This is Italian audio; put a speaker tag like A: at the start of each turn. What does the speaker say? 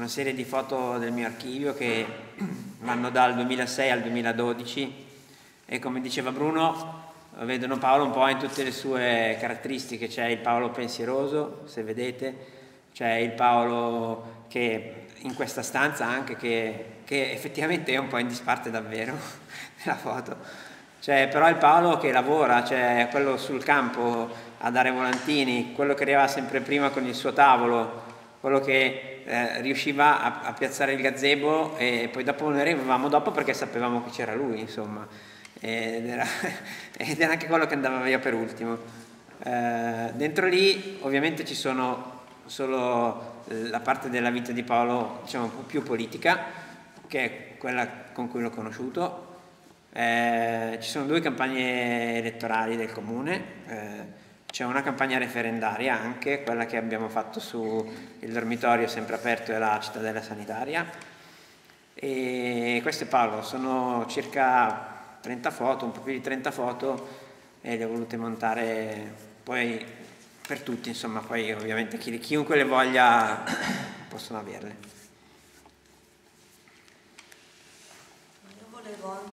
A: serie di foto del mio archivio che vanno dal 2006 al 2012 e, come diceva Bruno, vedono Paolo un po' in tutte le sue caratteristiche. C'è il Paolo pensieroso, se vedete, c'è il Paolo che in questa stanza anche, che effettivamente è un po' in disparte davvero nella foto. C'è però il Paolo che lavora, c'è quello sul campo a dare volantini, quello che arrivava sempre prima con il suo tavolo, quello che riusciva a piazzare il gazebo, e poi dopo noi arrivavamo dopo perché sapevamo che c'era lui, insomma, ed era anche quello che andava via per ultimo. Dentro lì ovviamente ci sono solo la parte della vita di Paolo, diciamo, un po' più politica, che è quella con cui l'ho conosciuto. Ci sono 2 campagne elettorali del comune, c'è una campagna referendaria anche, quella che abbiamo fatto su il dormitorio sempre aperto e la cittadella sanitaria. E questo è Paolo, sono circa 30 foto, un po' più di 30 foto, e le ho volute montare poi per tutti, insomma, poi ovviamente chiunque le voglia possono averle.
B: Io volevo